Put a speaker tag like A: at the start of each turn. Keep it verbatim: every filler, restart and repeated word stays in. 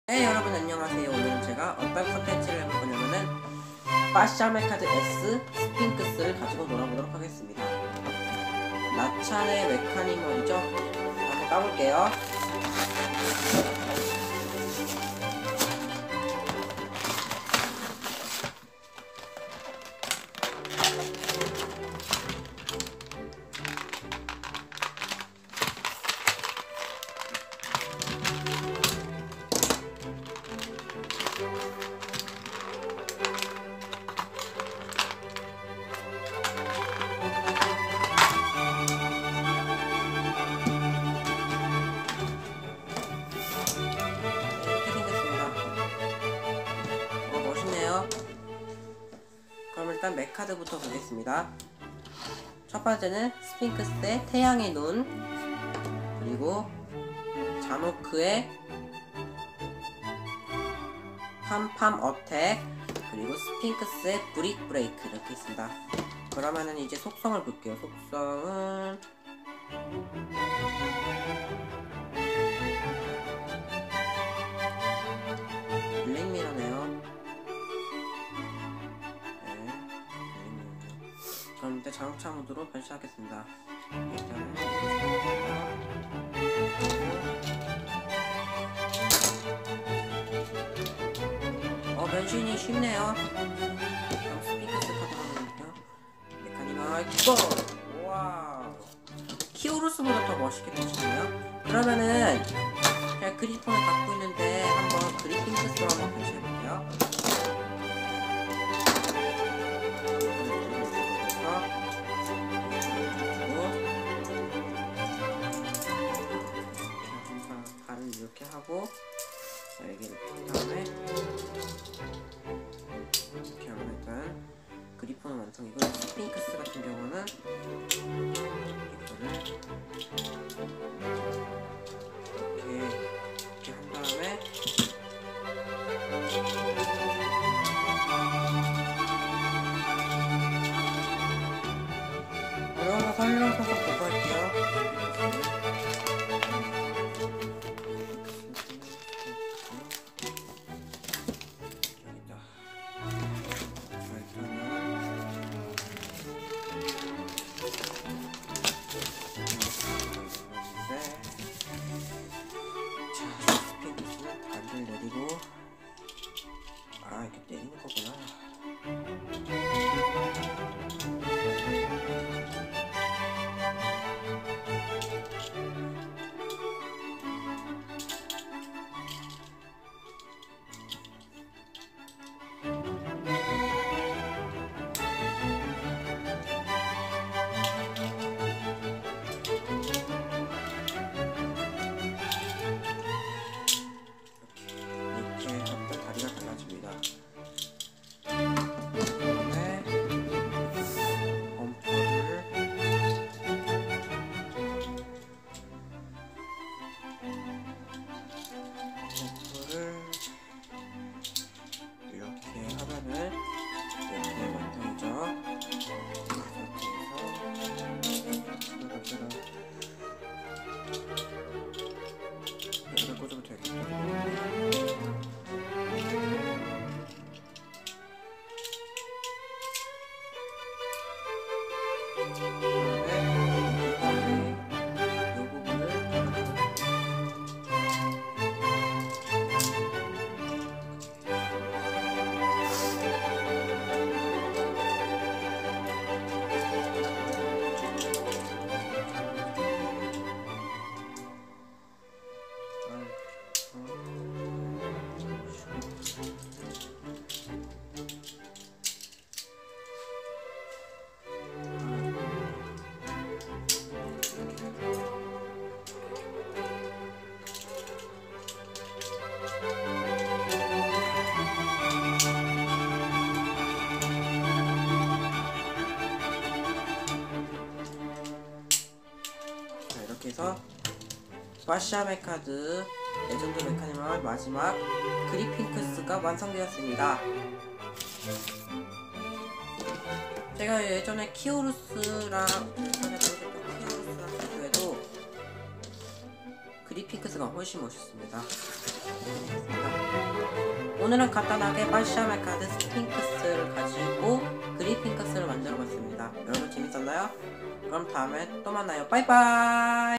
A: 네, 여러분 안녕하세요. 오늘은 제가 어떤 컨텐츠를 해볼 거냐면은 파샤메카드 S 스핑크스를 가지고 놀아보도록 하겠습니다. 나찬의 메카니멀이죠. 한번 까볼게요. 그럼 일단 메카드부터 보겠습니다. 첫 번째는 스핑크스의 태양의 눈, 그리고 자노크의 팜팜 어택, 그리고 스핑크스의 브릭 브레이크 이렇게 있습니다. 그러면은 이제 속성을 볼게요. 속성은 블랙미러네요. 그럼 일단 자동차 모드로 발사하겠습니다. 일단은 어 변신이 쉽네요. 그럼 스핑크스 카드 하나는요. 메카니멀 고! 와우, 키오루스보다 더 멋있게 변신해요. 그러면은 제가 그리폰을 갖고 있는데 한번 그리핑크스로 한번 변신해볼게요. 이렇게 하고 날개를 핀 다음에 이렇게 하면 일단 그리폰은 완성이고, 스핑크스 같은 경우는 이거를 이렇게 이렇게 한 다음에 어려워서 설명서서 보고 할게요. 아, 이렇게 때리는 거구나. 그래서 파샤메카드 레전드 메카니멀 마지막 그리핑크스가 완성되었습니다. 제가 예전에 키오루스랑 예전에 보여줬던 키오루스랑 비교해도 그리핑크스가 훨씬 멋있습니다. 오늘은 간단하게 파시아멜 카드 스핑크스를 가지고 그리핑크스를 만들어 봤습니다. 여러분 재밌었나요? 그럼 다음에 또 만나요. 빠이빠이.